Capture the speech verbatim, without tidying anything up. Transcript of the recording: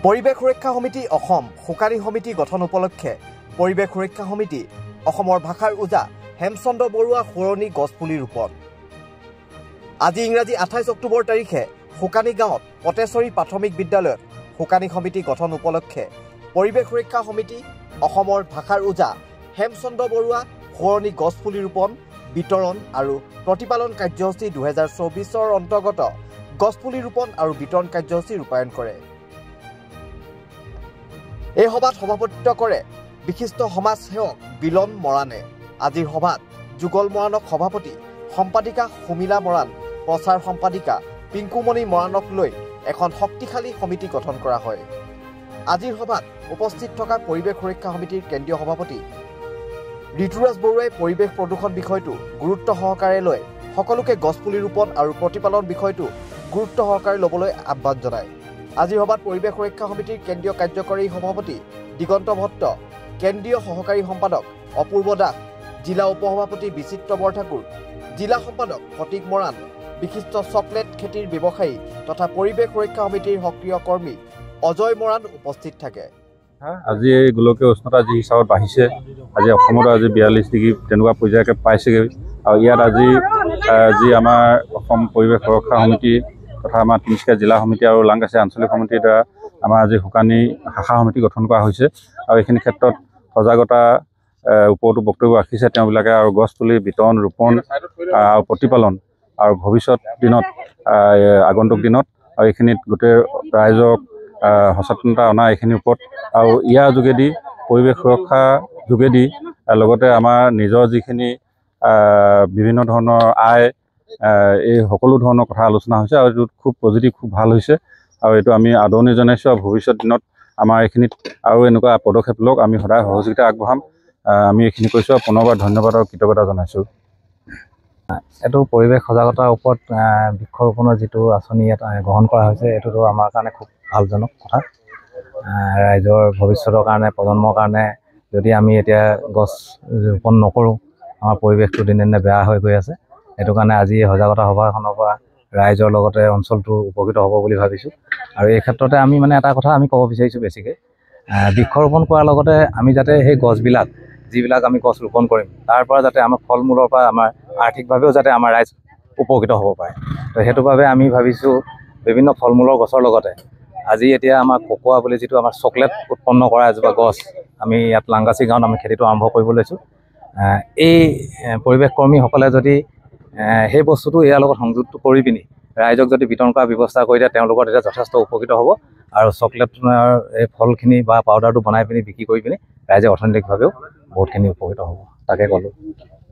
পৰিৱেশ সুৰক্ষা সমিতি অসম শুকানী সমিতি গঠন উপলক্ষে পৰিৱেশ সুৰক্ষা সমিতি অসমৰ ভাষাৰ উজা হেমচন্দ্ৰ বৰুৱা শুৱনি গছপুলি ৰোপণ। আজি ইংৰাজী আঠাইছ অক্টোবৰ তাৰিখে শুকানী গাঁৱত পটেশ্বৰী প্ৰাথমিক বিদ্যালয়ত শুকানী সমিতি গঠন উপলক্ষে পৰিৱেশ সুৰক্ষা সমিতি অসমৰ ভাষাৰ উজা হেমচন্দ্ৰ বৰুৱা শুৱনি গছপুলি ৰোপণ বিতৰণ আৰু প্ৰতিপালন কাৰ্যসূচী দুহেজাৰ চৌবিছৰ অন্তৰ্গত গছপুলি ৰোপণ আৰু বিতৰণ কাৰ্যসূচী ৰূপায়ণ কৰে। এই সভাত সভাপতিত্ব কৰে বিশিষ্ট সমাজ সেৱক বিলন মৰাণে। আজিৰ সভাত যুগল মৰাণক সভাপতি, সম্পাদিকা সুমিলা মৰাণ, প্ৰচাৰ সম্পাদিকা পিংকুমণি মৰাণক লৈ এখন শক্তিশালী সমিতি গঠন কৰা হয়। আজিৰ সভাত উপস্থিত থকা পৰিৱেশ সুৰক্ষা সমিতিৰ কেন্দ্ৰীয় সভাপতি ঋতুৰাজ বৰুৱাই পৰিৱেশ প্ৰদূষণ বিষয়টো গুৰুত্ব সহকাৰে লৈ সকলোকে গছপুলি ৰোপণ আৰু প্ৰতিপালন বিষয়টো গুৰুত্ব সহকাৰে ল'বলৈ আহ্বান জনায়। আজিৰ সভাত পৰিৱেশ সুৰক্ষা সমিতিৰ কেন্দ্ৰীয় কাৰ্যকৰী সভাপতি দিগন্ত ভট্ট, কেন্দ্ৰীয় সহকাৰী সম্পাদক অপূৰ্ব দাস, জিলা উপসভাপতি বিচিত্ৰ বৰঠাকুৰ, জিলা সম্পাদক ফটিক মৰাণ, বিশিষ্ট চকলেট খেতিৰ ব্যৱসায়ী তথা পৰিৱেশ সুৰক্ষা সমিতিৰ সক্ৰিয় কৰ্মী অজয় মৰাণ উপস্থিত থাকে। আজি এই গোলকীয় উষ্ণতা যি হিচাপত বাঢ়িছে, আজি অসমত আজি বিয়াল্লিছ ডিগ্ৰী তেনেকুৱা পৰ্যায়কে পাইছেগৈ। আৰু ইয়াত আজি যি আমাৰ অসম পৰিৱেশ সুৰক্ষা সমিতি তথা আমাৰ তিনিচুকীয়া জিলা সমিতি আৰু লাংকাচি আঞ্চলিক সমিতিৰ দ্বাৰা আমাৰ আজি শুকানী শাখা সমিতি গঠন কৰা হৈছে। আৰু এইখিনি ক্ষেত্ৰত সজাগতা ওপৰতো বক্তব্য ৰাখিছে তেওঁবিলাকে, আৰু গছপুলি বিতৰণ ৰোপণ আৰু প্ৰতিপালন আৰু ভৱিষ্যত দিনত আগন্তুক দিনত আৰু এইখিনিত গোটেই ৰাইজক সচেতনতা অনা এইখিনিৰ ওপৰত, আৰু ইয়াৰ যোগেদি পৰিৱেশ সুৰক্ষা যোগেদি লগতে আমাৰ নিজৰ যিখিনি বিভিন্ন ধৰণৰ আয় এই সকলো ধৰণৰ কথা আলোচনা হৈছে, আৰু এইটো খুব পজিটিভ, খুব ভাল হৈছে। আৰু এইটো আমি আদৰণি জনাইছোঁ। আৰু ভৱিষ্যত দিনত আমাৰ এইখিনিত আৰু এনেকুৱা পদক্ষেপ লওক, আমি সদায় সহযোগিতা আগবঢ়াম। আমি এইখিনি কৈছোঁ, আৰু পুনৰবাৰ ধন্যবাদ আৰু কৃতজ্ঞতা জনাইছোঁ। এইটো পৰিৱেশ সজাগতাৰ ওপৰত বৃক্ষৰোপণৰ যিটো আঁচনি ইয়াত গ্ৰহণ কৰা হৈছে, এইটোতো আমাৰ কাৰণে খুব ভালজনক কথা। ৰাইজৰ ভৱিষ্যতৰ কাৰণে, প্ৰজন্মৰ কাৰণে যদি আমি এতিয়া গছ ৰোপণ নকৰোঁ, আমাৰ পৰিৱেশটো দিনে দিনে বেয়া হৈ গৈ আছে। সেইটো কাৰণে আজি সজাগতা সভাখনৰ পৰা ৰাইজৰ লগতে অঞ্চলটো উপকৃত হ'ব বুলি ভাবিছোঁ। আৰু এই ক্ষেত্ৰতে আমি মানে এটা কথা আমি ক'ব বিচাৰিছোঁ, বেছিকৈ বৃক্ষৰোপণ কৰাৰ লগতে আমি যাতে সেই গছবিলাক যিবিলাক আমি গছ ৰোপণ কৰিম, তাৰ পৰা যাতে আমাৰ ফল মূলৰ পৰা আমাৰ আৰ্থিকভাৱেও যাতে আমাৰ ৰাইজ উপকৃত হ'ব পাৰে। তো সেইটো বাবে আমি ভাবিছোঁ বিভিন্ন ফল মূলৰ গছৰ লগতে আজি এতিয়া আমাৰ ককোৱা বুলি যিটো আমাৰ চকলেট উৎপন্ন কৰা এজোপা গছ, আমি ইয়াত লাংকাচি গাঁৱত আমি খেতিটো আৰম্ভ কৰিব লৈছোঁ। এই পৰিৱেশ কৰ্মীসকলে যদি সেই বস্তুটো ইয়াৰ লগত সংযুক্ত কৰি পিনি ৰাইজক যদি বিতৰণ কৰাৰ ব্যৱস্থা কৰি দিয়ে, তেওঁলোকৰ তেতিয়া যথেষ্ট উপকৃত হ'ব। আৰু চকলেটৰ এই ফলখিনি বা পাউডাৰটো বনাই পিনি বিক্ৰী কৰি পিনি ৰাইজে অৰ্থনৈতিকভাৱেও বহুতখিনি উপকৃত হ'ব, তাকে ক'লোঁ।